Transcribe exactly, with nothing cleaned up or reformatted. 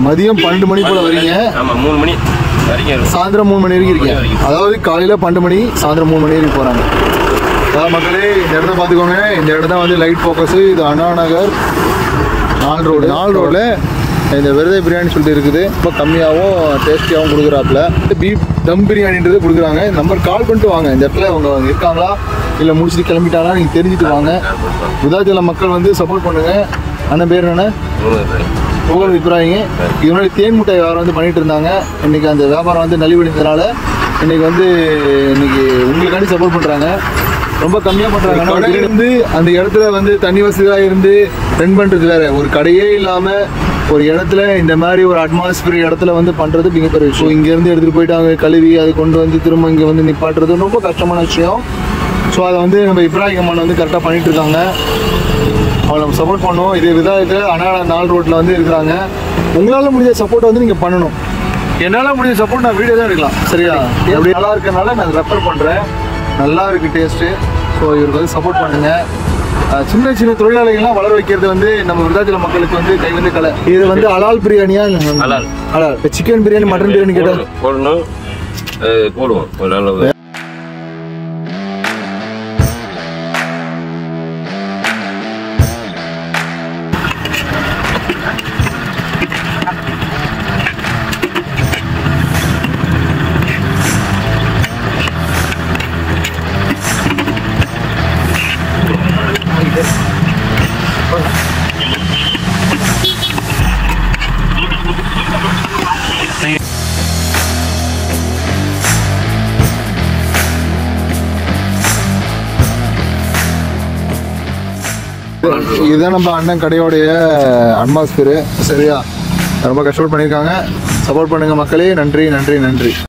மதியம் பன்னெண்டு மணி போல வரீங்க. ஆமாம், மூணு மணி வரைக்கும், சாயந்தரம் மூணு மணி வரைக்கும் இருக்கீங்க. அதாவது காலையில் பன்னெண்டு மணி சாயந்தரம் மூணு மணி வரைக்கும் போகிறாங்க. அதாவது மக்களே இந்த இடத்த பார்த்துக்கோங்க. இந்த இடம் தான் வந்து லைட் ஃபோக்கஸு. இது அண்ணா நகர் நாலு ரோடு. நாலு ரோடில் இந்த விரத பிரியாணி சொல்லிட்டு இருக்குது. ரொம்ப கம்மியாகவும் டேஸ்டியாகவும் கொடுக்குறாப்புல. பீஃப் தம் பிரியாணின்றது கொடுக்குறாங்க. இந்த நம்பர் கால் பண்ணிட்டு வாங்க. இந்த இடத்துல அவங்க இருக்காங்களா இல்லை முடிச்சுட்டு கிளம்பிட்டாங்களா நீங்கள் தெரிஞ்சுட்டு வாங்க. விருதாச்சலம் மக்கள் வந்து சப்போர்ட் பண்ணுங்கள். அண்ணன் பேர் என்ன? புகழ் விற்கிறாங்க. இதனால தேன் முட்டை வியாபாரம் வந்து பண்ணிட்டு இருந்தாங்க. இன்னைக்கு அந்த வியாபாரம் வந்து நலிவடைந்ததுனால இன்னைக்கு வந்து இன்னைக்கு உங்களுக்காண்டி சப்போர்ட் பண்ணுறாங்க. ரொம்ப கம்மியாக பண்ணுறாங்க. இருந்து அந்த இடத்துல வந்து தண்ணி வசதியாக இருந்து ரன் பண்ணுறது வேற. ஒரு கடையே இல்லாமல் ஒரு இடத்துல இந்த மாதிரி ஒரு அட்மாஸ்பியர் இடத்துல வந்து பண்ணுறது மிகப்பெரிய விஷயம். இங்கேருந்து எடுத்துகிட்டு போயிட்டு அவங்க கழுவி அதை கொண்டு வந்து திரும்ப இங்கே வந்து நிப்பாட்டுறது ரொம்ப கஷ்டமான விஷயம். ஸோ அதை வந்து நம்ம இப்ராஹிம் அம்மன் வந்து கரெக்டாக பண்ணிட்டு இருக்காங்க. அவங்களை நம்ம சப்போர்ட் பண்ணணும். இதே விதாயத்தில் அண்ணா நாலு ரோட்டில் வந்து இருக்கிறாங்க. உங்களால் முடிஞ்ச சப்போர்ட் வந்து நீங்கள் பண்ணணும். என்னால் முடிஞ்ச சப்போர்ட் நான் வீடியோ தான் எடுக்கலாம். சரியா? எப்படி நல்லா இருக்கிறனால நான் ரெஃபர் பண்ணுறேன். நல்லா இருக்குது டேஸ்ட்டு. ஸோ இவருக்கு வந்து சப்போர்ட் பண்ணுங்கள். சின்ன சின்ன தொழிலாளிகள்லாம் வளர வைக்கிறது வந்து நம்ம விருதாச்சலம் மக்களுக்கு வந்து கை வந்து கலை. இது வந்து அலால் பிரியாணியா? அலால் அலால். சிக்கன் பிரியாணி மட்டன் பிரியாணி கேட்டால் போடணும், போடுவோம் ஒரு அளவு. இதுதான் நம்ம அண்ணன் கடையோடைய அட்மாஸ்பியர். சரியா? ரொம்ப கஷ்டப்பட்டு பண்ணியிருக்காங்க. சப்போர்ட் பண்ணுங்க மக்களே. நன்றி நன்றி நன்றி.